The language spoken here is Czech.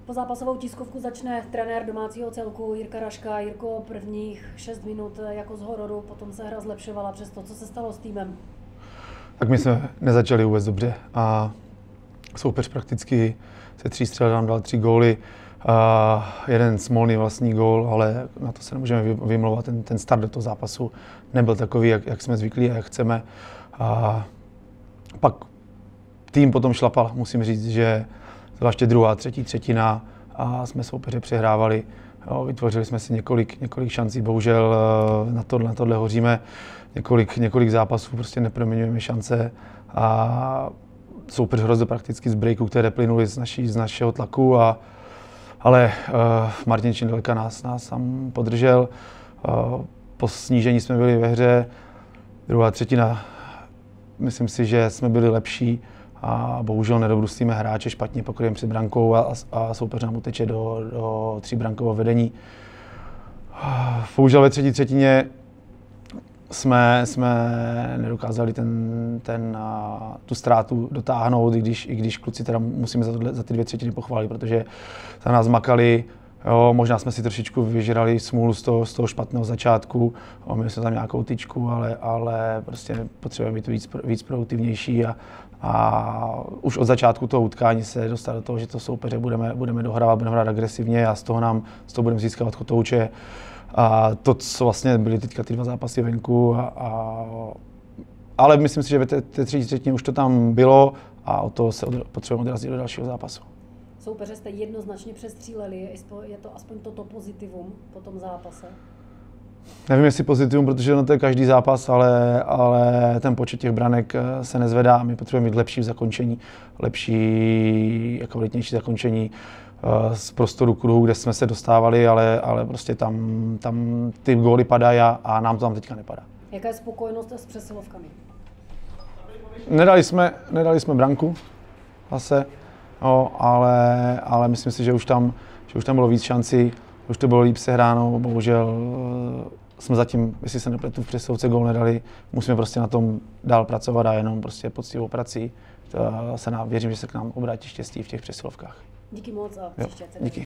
Pozápasovou tiskovku začne trenér domácího celku Jirka Raška. Jirko, prvních 6 minut jako z hororu, potom se hra zlepšovala přes to, co se stalo s týmem. Tak my jsme nezačali vůbec dobře a soupeř prakticky se 3 střel nám dal 3 góly. Jeden smolný vlastní gól, ale na to se nemůžeme vymlouvat. Ten start do toho zápasu nebyl takový, jak jsme zvyklí a jak chceme. A pak tým potom šlapal, musím říct, že zvláště druhá, třetí třetina a jsme soupeře přehrávali. Jo, vytvořili jsme si několik šancí, bohužel na tohle hoříme. Několik zápasů prostě neproměňujeme šance a soupeř hrozil prakticky z breaku, které plynuly z našeho tlaku. Ale Martin Čindelka nás tam podržel. Po snížení jsme byli ve hře. Druhá třetina, myslím si, že jsme byli lepší a bohužel nedobrustíme hráče, špatně pokryjeme před brankou a soupeř nám uteče do 3brankového vedení. Bohužel ve třetí třetině jsme nedokázali tu ztrátu dotáhnout, i když kluci teda musíme za ty 2 třetiny pochválit, protože za nás makali. Jo, možná jsme si trošičku vyžrali smůlu z toho špatného začátku, měli jsme tam nějakou tyčku, ale prostě potřebujeme být víc produktivnější a už od začátku toho utkání se dostat do toho, že to soupeře budeme dohrávat, budeme hrát agresivně a z toho budeme získávat kotouče. A to, co vlastně byly teďka ty 2 zápasy venku, ale myslím si, že ve té třetí třetině už to tam bylo a od toho se potřebujeme odrazit do dalšího zápasu. Soupeře jste jednoznačně přestříleli, je to aspoň toto pozitivum po tom zápase? Nevím, jestli pozitivum, protože to je každý zápas, ale ten počet těch branek se nezvedá a my potřebujeme mít lepší zakončení, lepší a kvalitnější zakončení z prostoru kruhu, kde jsme se dostávali, ale prostě tam ty góly padají a nám to tam teďka nepadá. Jaká je spokojenost s přesilovkami? Nedali jsme branku zase, no, ale myslím si, že už tam bylo víc šancí, už to bylo líp sehráno, bohužel jsme zatím, jestli se nepletu, v přesilovce gól nedali, musíme prostě na tom dál pracovat a jenom prostě poctivou prací věřím, že se k nám obrátí štěstí v těch přesilovkách. Díky moc a příště. Díky.